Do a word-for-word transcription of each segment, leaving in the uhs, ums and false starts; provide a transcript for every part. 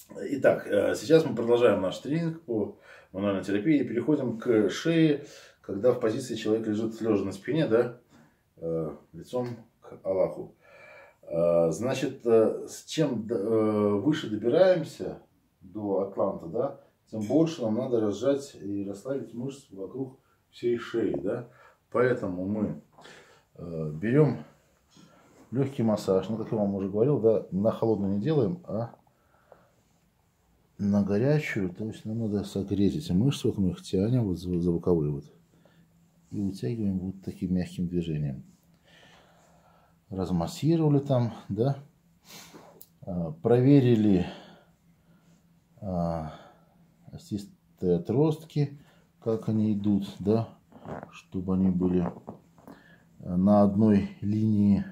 Итак, сейчас мы продолжаем наш тренинг по мануальной терапии и переходим к шее, когда в позиции человек лежит лежа на спине, да, лицом к Аллаху. Значит, с чем выше добираемся до атланта, да, тем больше нам надо разжать и расслабить мышцы вокруг всей шеи, да. Поэтому мы берем легкий массаж, ну, как я вам уже говорил, да, на холодную не делаем, а на горячую, то есть нам надо согреть эти мышцы, вот мы их тянем вот за, за боковые вот и вытягиваем вот таким мягким движением. Размассировали там, да, проверили а, остистые отростки, как они идут, да, чтобы они были на одной линии.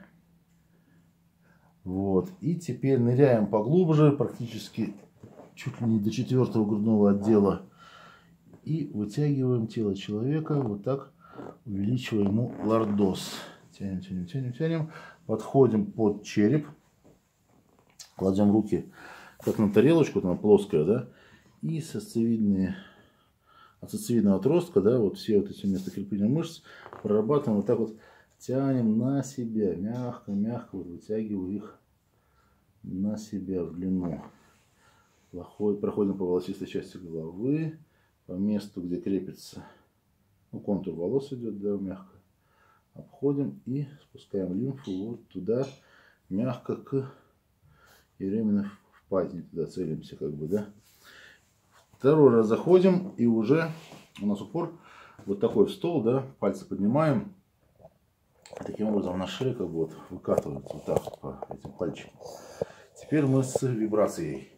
Вот. И теперь ныряем поглубже, практически чуть ли не до четвертого грудного отдела. И вытягиваем тело человека, вот так, увеличивая ему лордоз. Тянем, тянем, тянем, тянем. Подходим под череп. Кладем руки как на тарелочку, она плоская, да. И сосцевидные, от сосцевидного отростка, да, вот все вот эти места крепления мышц прорабатываем, вот так вот тянем на себя. Мягко, мягко вот вытягиваю их на себя в длину. Проходим по волосистой части головы, по месту, где крепится, ну, контур волос идет, да, мягко. Обходим и спускаем лимфу вот туда, мягко к ереминой впадине, туда целимся, как бы, да. Второй раз заходим, и уже у нас упор вот такой в стол, да, пальцы поднимаем. Таким образом на шее как бы вот выкатывается вот так по этим пальчикам. Теперь мы с вибрацией.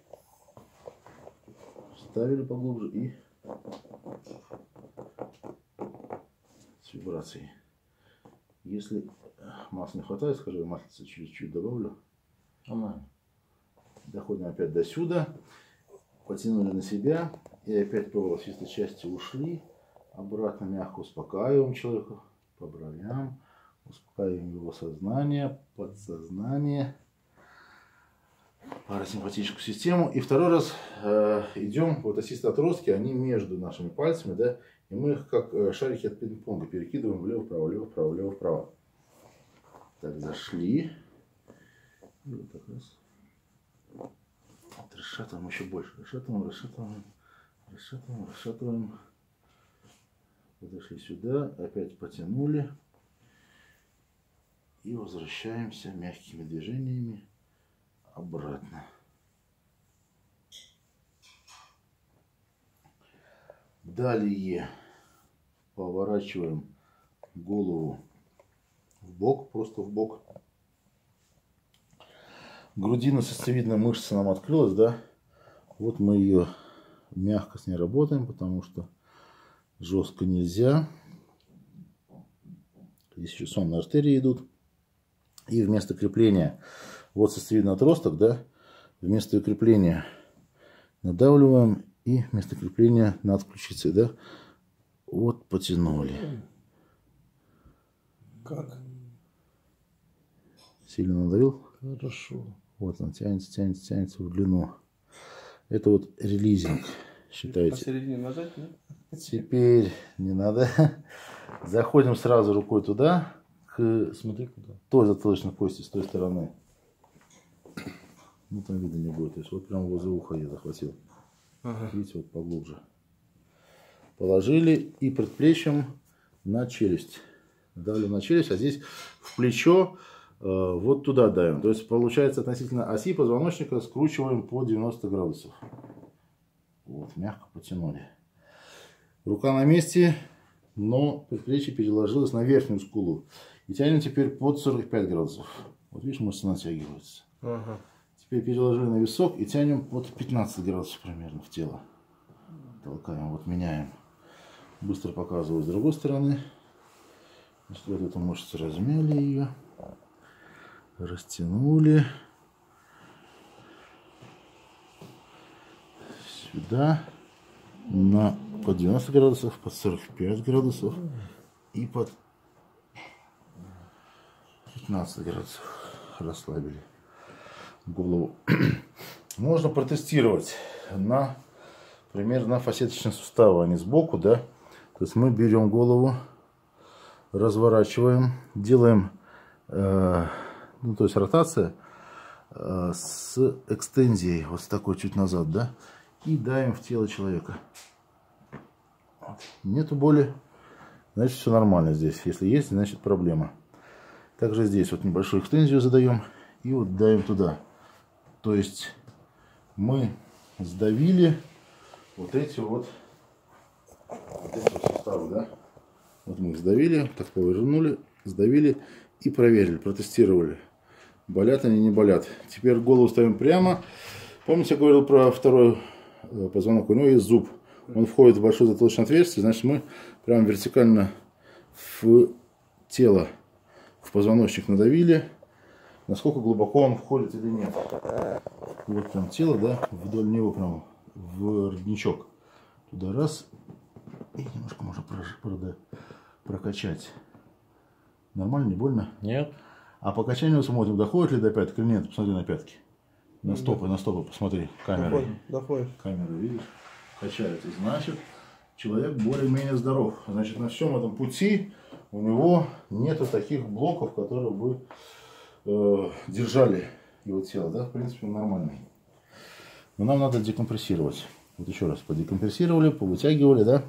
Вставили поглубже и с вибрацией. Если масла не хватает, скажу, маслица чуть-чуть добавлю. Нормально. Доходим опять до сюда. Потянули на себя. И опять по волосистой части ушли. Обратно мягко успокаиваем человека по бровям. Успокаиваем его сознание, подсознание, парасимпатическую систему. И второй раз э, идем, вот остистые отростки, они между нашими пальцами, да, и мы их как э, шарики от пинг-понга перекидываем влево-вправо, влево-вправо, влево-вправо. Так, зашли. И вот так раз. Вот, расшатываем еще больше. Расшатываем, расшатываем, расшатываем, расшатываем. Подошли сюда, опять потянули. И возвращаемся мягкими движениями обратно. Далее поворачиваем голову в бок, просто в бок. Грудино-сосцевидная мышца нам открылась, да? Вот мы ее мягко с ней работаем, потому что жестко нельзя. Здесь еще сонные артерии идут. И вместо крепления, вот сосцевидный отросток, да, вместо крепления надавливаем и вместо крепления над ключицей, да, вот потянули. Как? Сильно надавил? Хорошо. Вот он тянется, тянется, тянется в длину. Это вот релизинг, считайте. Посередине нажать, нет? Теперь не надо. Заходим сразу рукой туда. К, смотри, куда? Той затылочной кости с той стороны. Ну там видно не будет. То есть вот прям возле уха я захватил. Ага. Видите, вот поглубже. Положили и предплечьем на челюсть. Давим на челюсть, а здесь в плечо э, вот туда давим. То есть получается относительно оси позвоночника скручиваем по девяносто градусов. Вот, мягко потянули. Рука на месте, но предплечье переложилось на верхнюю скулу. И тянем теперь под сорок пять градусов. Вот видишь, мышцы натягиваются. Ага. Теперь переложили на висок и тянем под пятнадцать градусов примерно в тело. Толкаем, вот меняем. Быстро показываю с другой стороны. Значит, вот эту мышцу размяли ее. Растянули. Сюда. На под девяносто градусов, под сорок пять градусов и под пятнадцать градусов расслабили голову. можно протестировать на, например, на фасеточные суставы, а не сбоку, да. То есть мы берем голову, разворачиваем, делаем, э, ну, то есть ротация э, с экстензией, вот с такой чуть назад, да, и давим в тело человека. Нету боли, значит все нормально здесь. Если есть, значит проблема. Также здесь вот небольшую экстензию задаем и вот давим туда. То есть мы сдавили вот эти вот, вот эти вот суставы, да. Вот мы их сдавили, так повернули, сдавили и проверили, протестировали. Болят они, не болят. Теперь голову ставим прямо. Помните, я говорил про второй позвонок? У него есть зуб. Он входит в большое затылочное отверстие, значит мы прямо вертикально в тело, в позвоночник надавили. Насколько глубоко он входит или нет. Вот прям тело, да, вдоль него прям в родничок. Туда раз. И немножко можно прокачать. Нормально, не больно? Нет. А по качанию смотрим, доходит ли до пяток или нет. Посмотри на пятки. На стопы, на стопы посмотри. Камерой. Доходит. Камера, видишь? Качается. Значит, человек более-менее здоров. Значит, на всем этом пути у него нету таких блоков, которые бы э, держали его тело. Да? В принципе, он нормальный. Но нам надо декомпрессировать. Вот еще раз. Подекомпрессировали, повытягивали, да?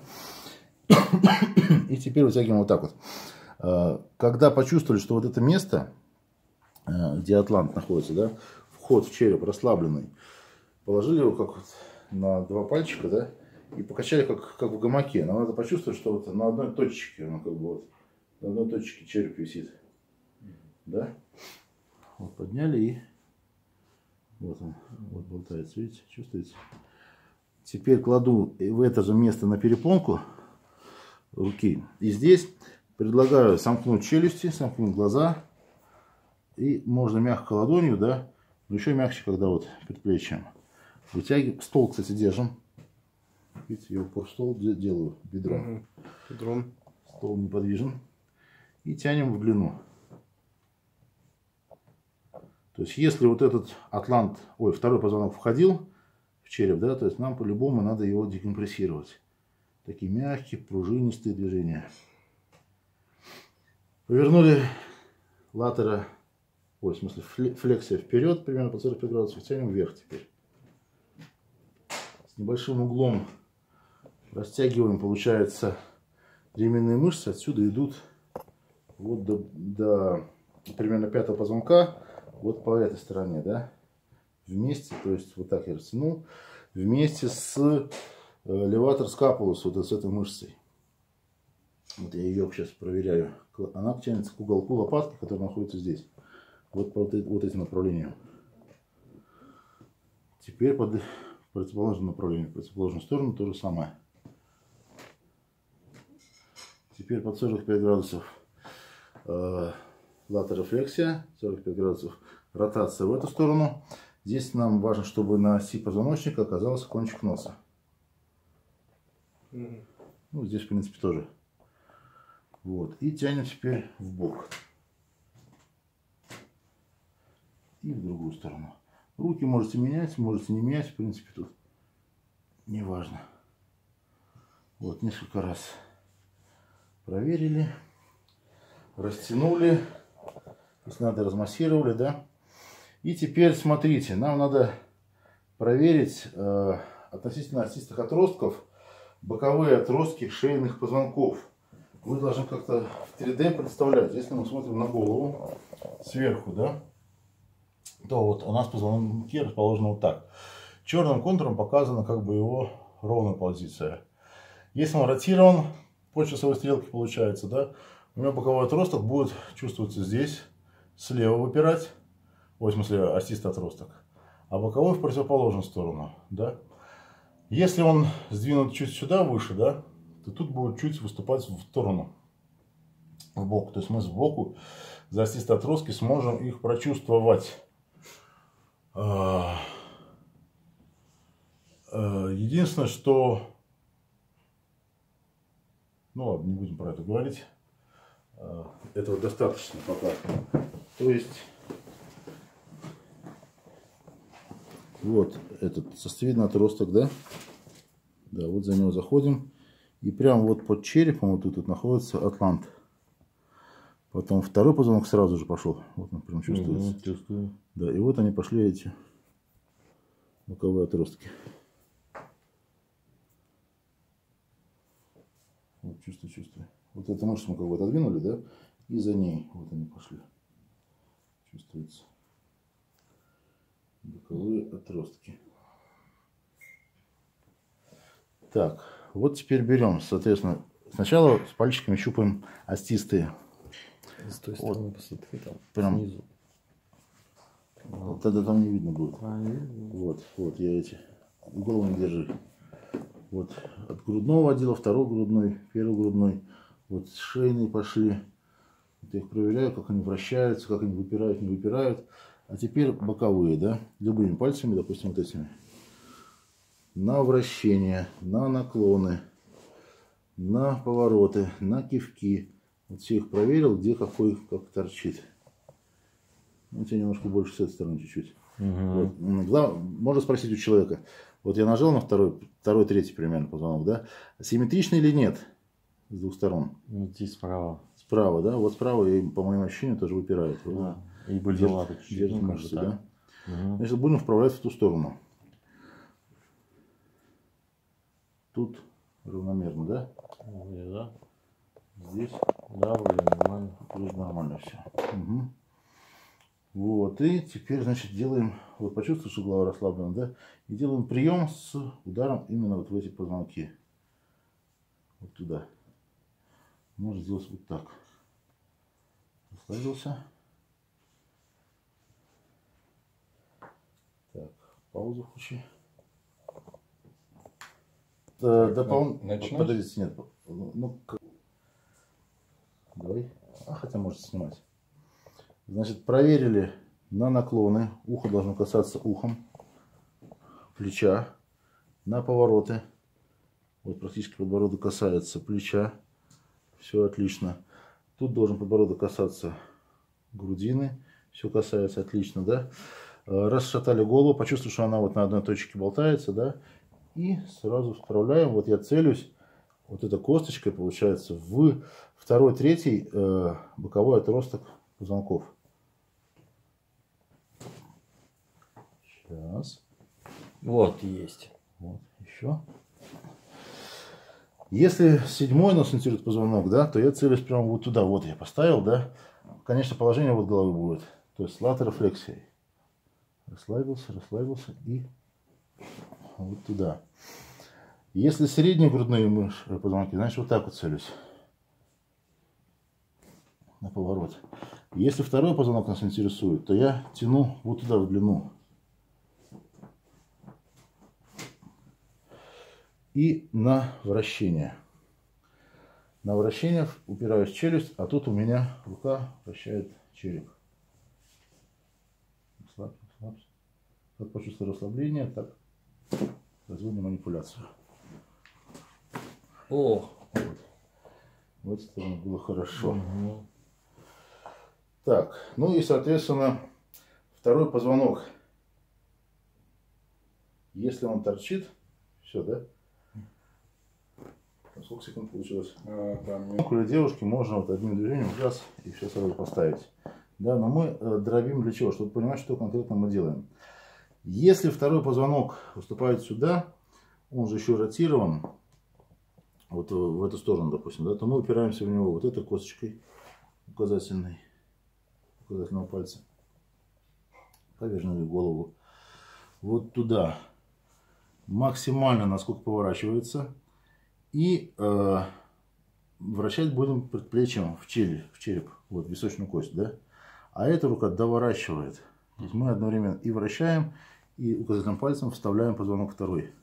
И теперь вытягиваем вот так вот. Когда почувствовали, что вот это место, где атлант находится, да, вход в череп расслабленный, положили его как вот на два пальчика, да, и покачали как, как в гамаке. Нам надо почувствовать, что вот на одной точке, ну, как бы вот, на одной точке череп висит. Да? Вот подняли и вот он, вот болтается, видите, чувствуете? Теперь кладу в это же место на перепонку руки. И здесь предлагаю сомкнуть челюсти, сомкнуть глаза. И можно мягко ладонью, да, но еще мягче, когда вот предплечьем. Вытягиваем. Стол, кстати, держим. Видите, я упор в стол делаю бедром. Бедром. Стол неподвижен. И тянем в длину. То есть, если вот этот атлант, ой, второй позвонок входил в череп, да, то есть нам по-любому надо его декомпрессировать. Такие мягкие, пружинистые движения. Повернули латера, ой, в смысле флексия вперед, примерно по сорок пять градусов, тянем вверх теперь. С небольшим углом растягиваем, получается, ременные мышцы отсюда идут вот до, до примерно пятого позвонка, вот по этой стороне, да, вместе, то есть вот так я растянул, вместе с леватор скапулус, вот с этой мышцей. Вот я ее сейчас проверяю. Она тянется к уголку лопатки, которая находится здесь. Вот по вот этим направлениям. Теперь под противоположным направлением, в противоположную сторону то же самое. Теперь под сорок пять градусов э, латерофлексия, сорок пять градусов ротация в эту сторону. Здесь нам важно, чтобы на оси позвоночника оказался кончик носа. Mm-hmm. Ну, здесь, в принципе, тоже. Вот. И тянем теперь в бок. И в другую сторону. Руки можете менять, можете не менять. В принципе, тут не важно. Вот, несколько раз проверили. Растянули. Если надо, размассировали, да. И теперь, смотрите, нам надо проверить э, относительно остистых отростков боковые отростки шейных позвонков. Вы должны как-то в три дэ представлять. Если мы смотрим на голову сверху, да, то вот у нас позвонки расположены вот так. Черным контуром показана как бы его ровная позиция. Если он ротирован по часовой стрелке, получается, да, у меня боковой отросток будет чувствоваться здесь, слева выпирать, ой, в смысле остистый отросток, а боковой в противоположную сторону, да. Если он сдвинут чуть сюда выше, да, то тут будет чуть выступать в сторону, в бок. То есть мы сбоку за остистые отростки сможем их прочувствовать. Единственное, что... Ну ладно, не будем про это говорить. Этого достаточно пока. То есть... Вот этот сосцевидный отросток, да? Да, вот за него заходим. И прямо вот под черепом вот тут вот находится атлант. Потом второй позвонок сразу же пошел. Вот он прям чувствуется. Угу, чувствую. Да, и вот они пошли, эти боковые отростки. Вот чувствую, чувствую. Вот эту мышцу мы как бы отодвинули, да? И за ней вот они пошли. Чувствуется. Боковые отростки. Так, вот теперь берем, соответственно, сначала с пальчиками щупаем остистые. С той стороны вот. Посмотри, там Прям снизу. Вот тогда там не видно будет. А, не видно. Вот, вот я эти. Голову не держи. Вот от грудного отдела, второй грудной, первый грудной. Вот шейные пошли. Вот я их проверяю, как они вращаются, как они выпирают, не выпирают. А теперь боковые, да, любыми пальцами, допустим, вот этими. На вращение, на наклоны, на повороты, на кивки. Вот все их проверил, где какой как торчит. У тебя немножко больше с этой стороны чуть-чуть. Угу. Вот. Глав... Можно спросить у человека. Вот я нажал на второй, второй, третий примерно позвонок, да? Симметрично или нет? С двух сторон. Вот здесь справа. Справа, да? Вот справа, и, по моим ощущениям, тоже выпирает. Да. И бульдела тут чуть-чуть. Держит мышцы, да? Угу. Значит, будем вправлять в ту сторону. Тут равномерно, да? Вроде, да? Здесь? Да, вроде нормально. Вроде нормально все. Угу. Вот, и теперь, значит, делаем, вот почувствовали, что голова расслаблена, да? И делаем прием с ударом именно вот в эти позвонки. Вот туда. Можно сделать вот так. Расслабился. Так, паузу включи. Дополнительно. Подождите, нет. Ну, давай. А, хотя можете снимать. Значит, проверили на наклоны. Ухо должно касаться ухом. Плеча. На повороты. Вот практически подбородок касается плеча. Все отлично. Тут должен подбородок касаться грудины. Все касается отлично, да? Расшатали голову. Почувствовали, что она вот на одной точке болтается, да? И сразу вправляем. Вот я целюсь. Вот эта косточка получается в второй, третий э, боковой отросток позвонков. Сейчас. Вот есть. Вот еще. Если седьмой нас интересует позвонок, да, то я целюсь прямо вот туда. Вот я поставил, да. Конечно, положение вот головы будет. То есть с латерофлексией. Расслабился, расслабился и вот туда. Если средние грудные мышцы, позвонки, значит вот так вот целюсь. На поворот. Если второй позвонок нас интересует, то я тяну вот туда в длину. И на вращение. На вращение упираюсь в челюсть, а тут у меня рука вращает череп. Расслабься, расслабься. Как почувствую расслабление, так производим манипуляцию. О! Вот. В этой стороне было хорошо. Угу. Так, ну и соответственно второй позвонок. Если он торчит, все, да? Сколько секунд получилось? А, там... У девушки можно вот одним движением раз и все сразу поставить. Да, но мы э, дробим для чего? Чтобы понимать, что конкретно мы делаем. Если второй позвонок выступает сюда, он же еще ротирован, вот в эту сторону, допустим, да, то мы упираемся в него вот этой косточкой указательной, указательного пальца, повернули голову вот туда, максимально насколько поворачивается, и э, вращать будем предплечьем в череп, в череп, вот височную кость, да, а эта рука доворачивает. То есть мы одновременно и вращаем, и указательным пальцем вставляем позвонок второй.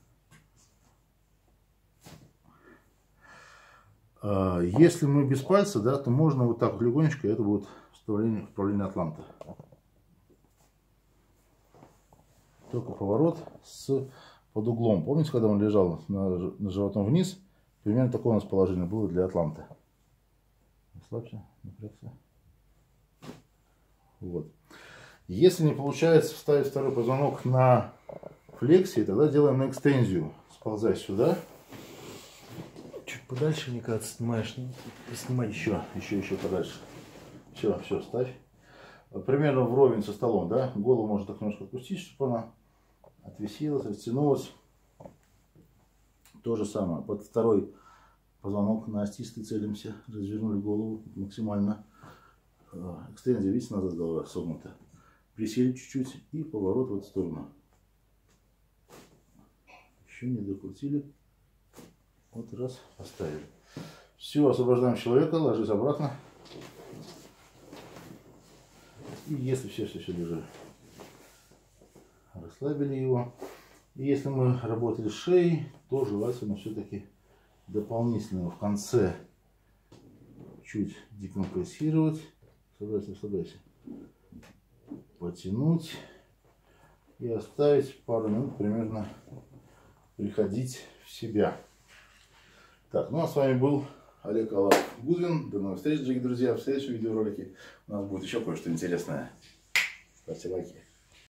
Если мы без пальца, да, то можно вот так вот легонечко, это будет вставление, вправление атланта. Только поворот с под углом. Помните, когда он лежал на, на животом вниз? Примерно такое у нас положение было для атланта. Расслабься, напрягся. Вот. Если не получается вставить второй позвонок на флексии, тогда делаем на экстензию. Сползай сюда. Чуть подальше, мне кажется, снимаешь. Ну, снимай Еще, еще, еще подальше. Все, все, ставь. Примерно вровень со столом, да? Голову можно так немножко отпустить, чтобы она отвисилась, растянулась. То же самое. Под второй позвонок на остистый целимся. Развернули голову максимально. Экстензия, видите, назад голова согнута. Присели чуть-чуть и поворот в эту сторону. Еще не докрутили. Вот раз, поставили. Все, освобождаем человека, ложись обратно. И если все, все, все лежит, расслабили его. И если мы работали с шеей, то желательно все-таки дополнительно в конце чуть декомпрессировать. Расслабляйся, расслабляйся. Потянуть и оставить пару минут примерно приходить в себя. Так, ну а с вами был Олег Аллах-Гудвин. До новых встреч, дорогие друзья. В следующем видеоролике у нас будет еще кое-что интересное. Ставьте лайки.